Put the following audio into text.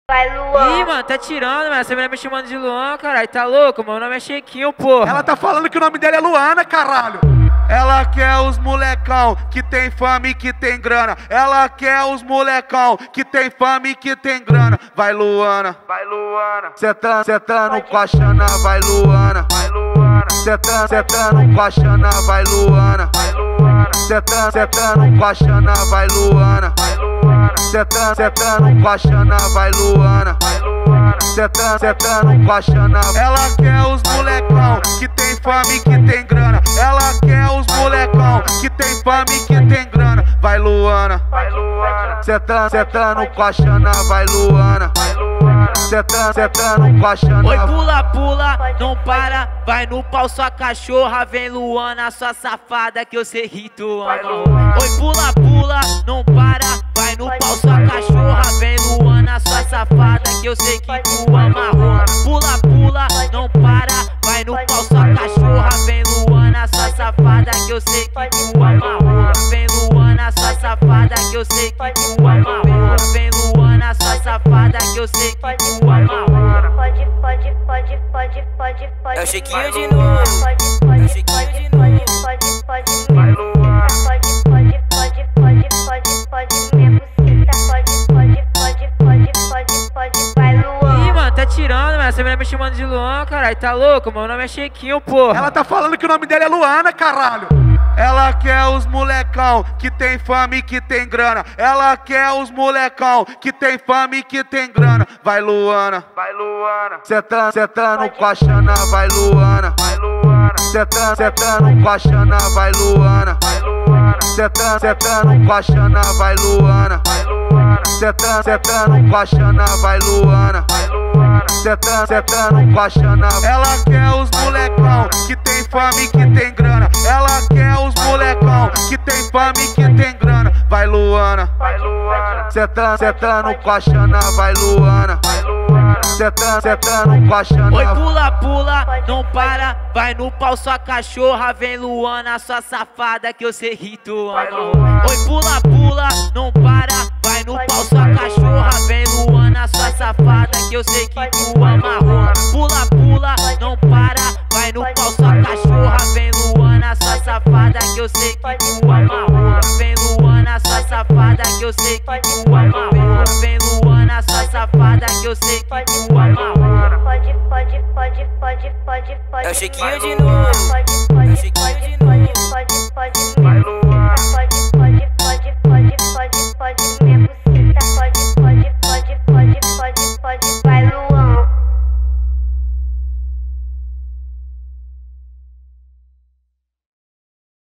Vai, Luan. Ih, mano, tá tirando, mano. Essa menina me chamando de Luan, caralho. Tá louco? Meu nome é Chequinho, porra. Ela tá falando que o nome dela é Luana, caralho. Ela quer os molecão que tem fama e que tem grana. Ela quer os molecão que tem fama e que tem grana. Vai, Luana. Vai, Luana. Setando com a Xana. Vai, Luana. Vai, Luana. Setando com a Xana. Vai, Luana. Vai, Luana. Setando com a Xana. Vai, Luana. Vai, Luana. Setando com a Xana. Vai, Luana. Vai, Luana. Setando com a Xana. Ela quer os molecão que tem fama e que tem grana. Ela quer os molecão que tem fama e que tem grana. Vai, Luana. Vai, Luana. Setando com a Xana. Vai, Luana. Vai, Luana. Setando com a Xana. Oi, pula, pula, não para. Vai no pau, sua cachorra. Vem, Luana, sua safada, que eu sei que tu ama. Oi, pula, pula, não para. Vai no pau, sua cachorra. Vem, Luana, sua safada, que eu sei que tu ama. Pula, pula, não para. Vai no pau, sua cachorra. Vem, Luana, sua safada, que eu sei que tu ama. Vem, Luana, sua safada, que eu sei que tu ama. Vem, Luana, sua safada, que eu sei que tu ama. É o Chequinho de novo. É o Chequinho de novo. Vai, Luana. Vai, Luan. Ih, mano, tá tirando, mano. Essa menina me chamando de Luan, caralho. Tá louco? Meu nome é Chequinho, porra. Ela tá falando que o nome dela é Luana, caralho. Ela quer os molecão que tem fama e que tem grana. Ela quer os molecão que tem fama e que tem grana. Vai, Luana. Vai, Luana. Setando com a Xana. Vai, Luana. Vai, Luana. Setando com a Xana. Vai, Luana. Vai, Luana. Setando com a Xana. Vai, Luana. Vai, Luana. Setando com a Xana. Vai, Luana. Vai, Luana. Setando com a Xana. Ela quer os molecão que tem fama e que tem grana. Ela quer os molecão que tem fama e que tem grana. Vai, Luana. Vai, Luana. Setando com a Xana. Vai, Luana. Vai, Luana. Setando com a Xana. Oi, pula, pula, não para. Vai no pau, sua cachorra. Vem, Luana, sua safada, que eu sei que tu ama. Oi, pula, pula, não para. Vai no pau, sua cachorra. Vem, Luana, sua safada, que eu sei que tu ama. Pula, pula, não para. Vai no pau, sua cachorra. Vem, Luana, sua safada, que eu sei que tu ama. Vem, Luana, sua safada, que eu sei que tu ama. Vem, Luana, sua safada, que eu sei que tu ama. É o Chequinho de novo. É o Chequinho de novo. Vai, Luana.